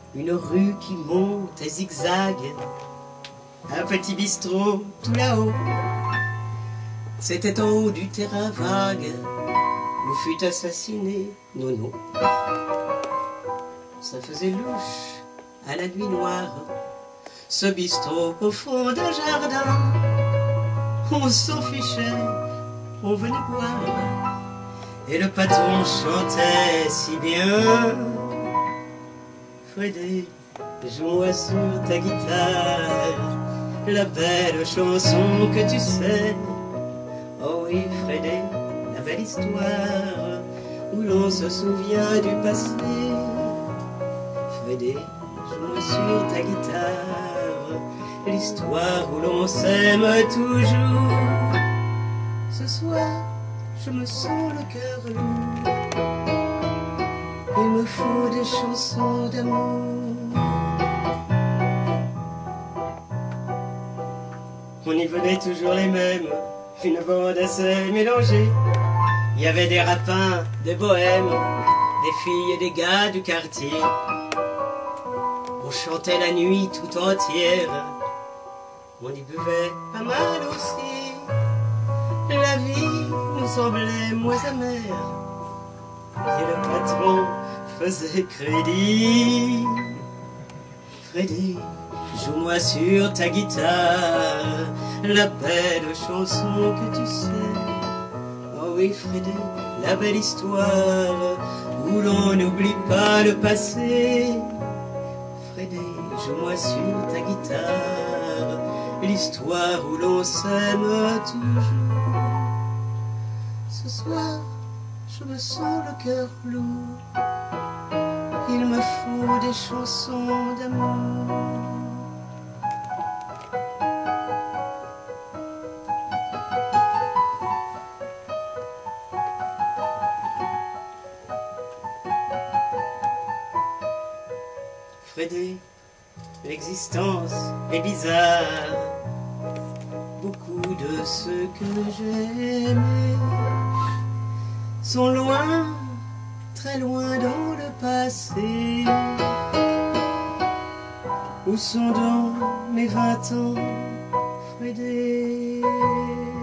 une rue qui monte et zigzague, un petit bistrot tout là-haut. C'était en haut du terrain vague où fut assassiné Nono. Ça faisait louche à la nuit noire, ce bistrot au fond d'un jardin. On s'en fichait, on venait boire, et le patron chantait si bien. Freddy, joue-moi sur ta guitare la belle chanson que tu sais. Oh oui, Freddy, la belle histoire où l'on se souvient du passé. Freddy, joue-moi sur ta guitare l'histoire où l'on s'aime toujours. Ce soir, je me sens le cœur lourd, il me faut des chansons d'amour. On y venait toujours les mêmes, une bande assez mélangée. Il y avait des rapins, des bohèmes, des filles et des gars du quartier. On chantait la nuit tout entière, on y buvait pas mal aussi. La vie nous semblait moins amère, et le patron faisait crédit. Freddy, joue-moi sur ta guitare la belle chanson que tu sais. Oh oui, Freddy, la belle histoire où l'on n'oublie pas le passé. Freddy, joue-moi sur ta guitare l'histoire où l'on s'aime toujours. Ce soir, je me sens le cœur lourd, il me faut des chansons d'amour. Freddy, l'existence est bizarre, beaucoup de ceux que j'ai aimés sont loin, très loin dans le passé. Où sont donc mes 20 ans, Freddy?